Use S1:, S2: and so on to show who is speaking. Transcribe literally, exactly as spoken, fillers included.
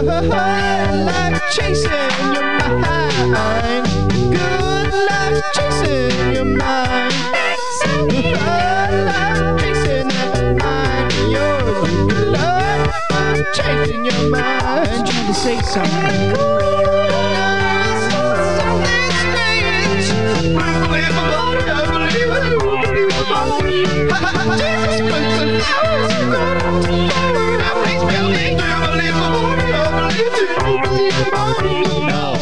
S1: life chasing your mind. Good life chasing your mind. Good life chasing that mind of yours. Good life chasing your mind. I'm trying to say something. No.